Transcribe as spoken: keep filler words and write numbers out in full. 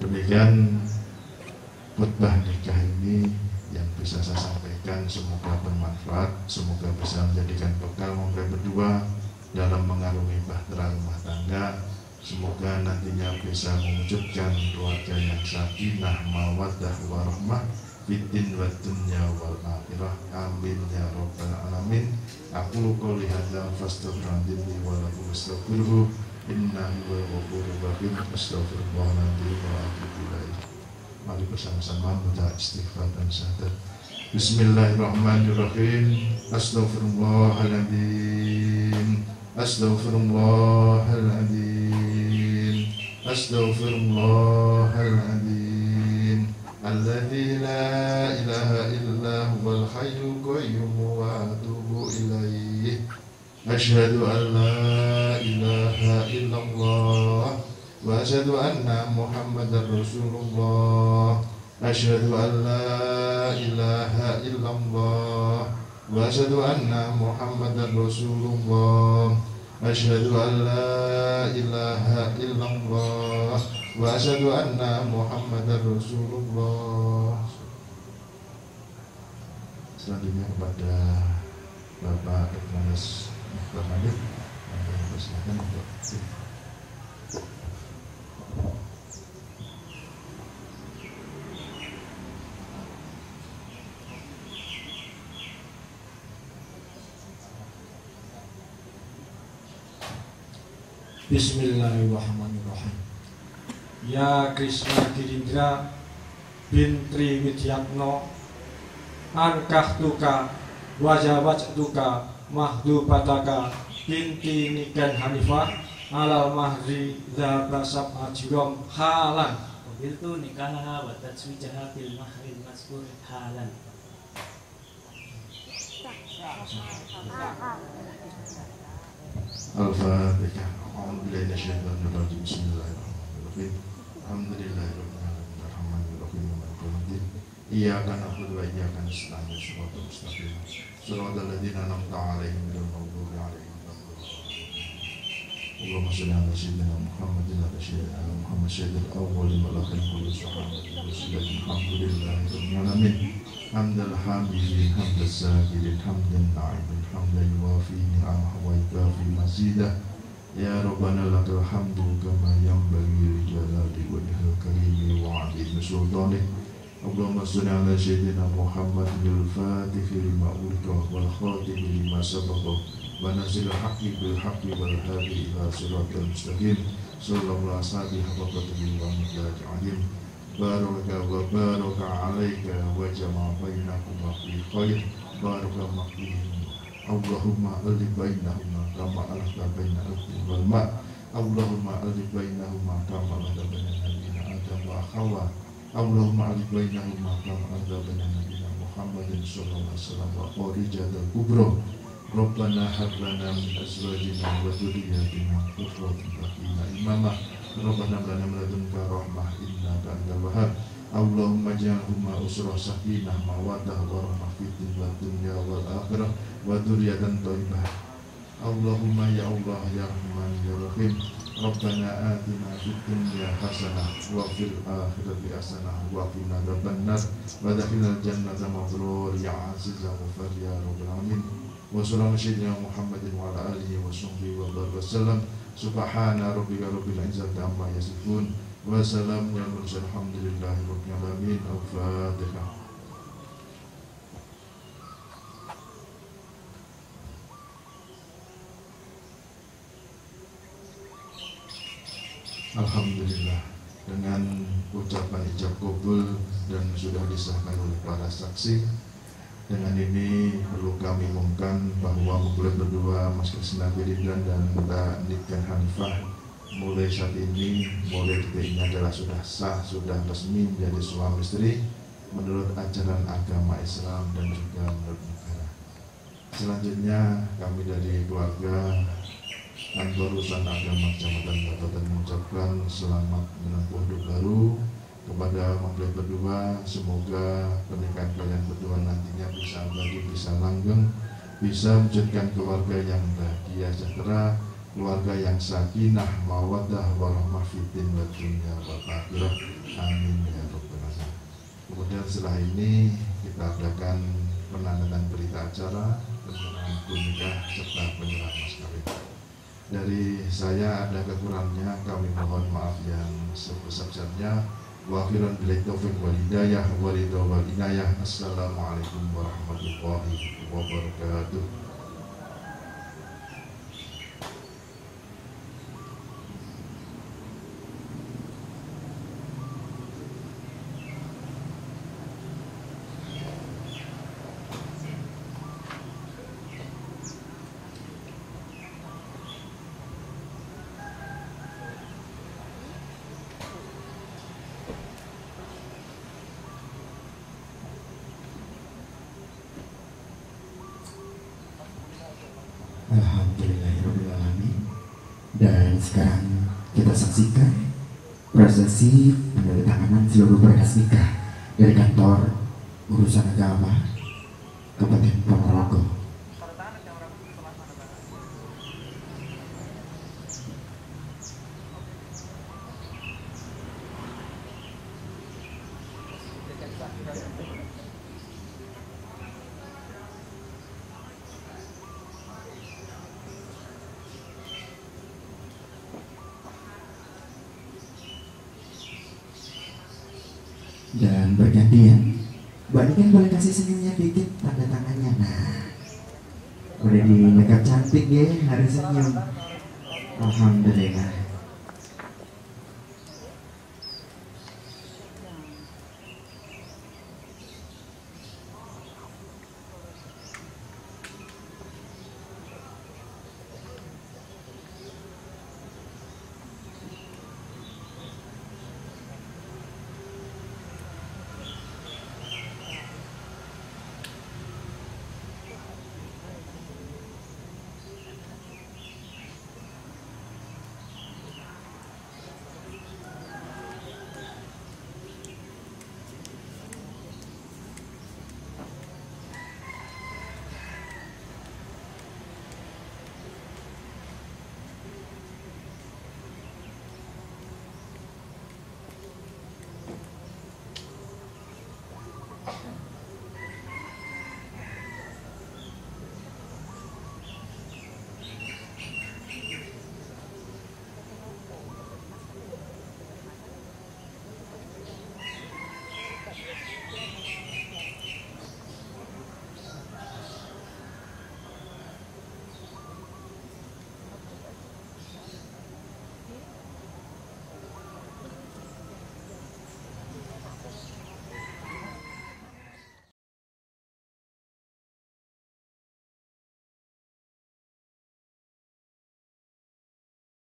Demikian khutbah nikah ini yang bisa saya sampaikan, semoga bermanfaat, semoga bisa menjadikan bekal mempelai berdua dalam mengarungi bahtera rumah tangga. Semoga nantinya bisa mewujudkan keluarga yang sakinah, mawaddah, warahmah fiddin wa dunya wal akhirah. Amin ya rabbal alamin. Aku qouli hadza fastaghfirullahi wa lakum astaghfiruhu innahu huwal ghafurur rahim. Astaghfirullahaladzim wa atubu ilaih. Mari bersama-sama membaca istighfar dan syahadat. Bismillahirrahmanirrahim. Astaghfirullahaladzim. Astaghfirullahaladzim. Astaghfirullahaladzim. Alladzi la ilaha illa huwal hayyul qayyum wa atubu ilaih. Asyhadu an la ilaha illallah wa asyhadu anna Muhammadar Rasulullah. Asyhadu an la ilaha illallah wa asyhadu anna Muhammadar Rasulullah. Asyhadu an la ilaha illallah wa asyhadu anna Muhammadar Rasulullah. Selanjutnya kepada Bapak Ikhlas Mukhtar Hanif, kami persilakan untuk Bismillahirrahmanirrahim. Ya Krishna Girindra bin Triwidyatno ankahtuka wajawajtuka mahdubataka binti Nikan Hanifah alal mahri dzaba sab'a jirom halan. Wabiltu nikahaha wa tatswijaha bil mahril mazkur halan. Al-Fatihah. A'udzubillahi minasyaitonir rajim. Bismillahirrahmanirrahim. Alhamdulillahirabbil alamin arrahmanirrahim maliki yaumiddin. Iyyaka na'budu wa iyyaka nasta'in. Shiratal mustaqim. Shiratal ladzina an'amta 'alaihim ghairil maghdubi 'alaihim waladdallin. Allahumma shalli 'ala sayyidina Muhammadin wa 'ala sayyidina Muhammad sayyidil awwalin wal akhirin wa 'ala sahabatihi wa sallam. Alhamdulillahirabbil alamin. Hamdal hamidin hamdaz zakirin hamdan na'imin hamdan yuwafi ni'amahu wa yukafi mazidah. Ya Rabbana lakal hamdu kama yanbaghi li jalali wajhil karim wa 'azimi sultanih. Allahumma shalli 'ala sayyidina Muhammadil fatihi lima ulqa wal khatimi lima sabaqa wa nasil haqqi bil haqqi wal hadi ila siratal mustaqim. Sallallahu alaihi wa sallam. Baraka wa baraka alaika wa jama'a bainakuma fi khair. Baraka maqim. Allahumma alif bainahuma kama alafta baina al-tin wal ma'. Allahumma alif bainahuma kama alafta baina nabiyina Adam wa Hawa. Allahumma alif bainahuma kama alafta baina nabiyina Muhammadin sallallahu alaihi wasallam wa qarijatul kubra. Rabbana hab lana min azwajina wa dhurriyyatina qurrata a'yunin imama. Rabbana hab lana min ladunka rahmah innaka antal wahhab. Allahumma ja'alhuma usrah sakinah mawaddah warahmah fid dunya wal akhirah wa dzurriyyatan thayyibah. Allahumma ya Allah ya Rahman ya Rahim. Rabbana atina fid dunya hasanah wa fil akhirati hasanah wa qina adzabannar wa adkhilnal jannata mabrur ya aziz ya ghafar ya rabbal alamin. Wa sallallahu sayyidina Muhammadin wa ala alihi wa sahbihi wa baraka wasallam. Subhana rabbika rabbil izzati amma yasifun. Wassalamu ala mursalin alhamdulillahi rabbil alamin. Al-Fatihah. Alhamdulillah, dengan ucapan ijab kabul dan sudah disahkan oleh para saksi. Dengan ini perlu kami umumkan bahwa mempelai berdua Mas Krishna Girindra dan Mbak Nikan Hanifah mulai saat ini, mulai detik ini adalah sudah sah, sudah resmi menjadi suami istri menurut ajaran agama Islam dan juga menurut negara. Selanjutnya kami dari keluarga Kantor Urusan Agama Kecamatan Batotan mengucapkan selamat menempuh hidup baru kepada mempelai berdua. Semoga pernikahan kalian berdua nantinya bisa abadi, bisa langgeng, bisa mewujudkan keluarga yang bahagia sejahtera, keluarga yang sakinah, mawaddah, warahmah fiddin wa dunya wal akhirah. setelah ini kita adakan penandatangan berita acara, penyerahan akad nikah serta penyerahan mas kawin. Dari saya ada kekurangannya, kami mohon maaf yang sebesar-besarnya. Wa akhiran billahi taufiq wal hidayah wal ridha wal inayah. Assalamualaikum warahmatullahi wabarakatuh. Alhamdulillahirrahmanirrahim. Dan sekarang kita saksikan prosesi penandatanganan seluruh berkas nikah dari kantor urusan agama Kabupaten Ponorogo. Dan bergantian, Mbak Niken boleh kasih senyumnya dikit, tanda tangannya. Nah, udah di makeup cantik ya, harus senyum. Alhamdulillah.